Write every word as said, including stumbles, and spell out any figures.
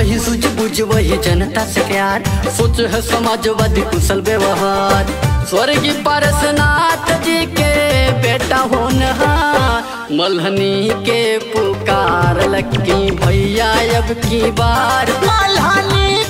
वही सूझबूझ वही जनता से प्यार, सोच है समाजवादी कुशल व्यवहार। स्वर्गीय पारसनाथ जी के बेटा होनहार, मल्हनी के पुकार लक्की भैया अब की बार। मल्हनी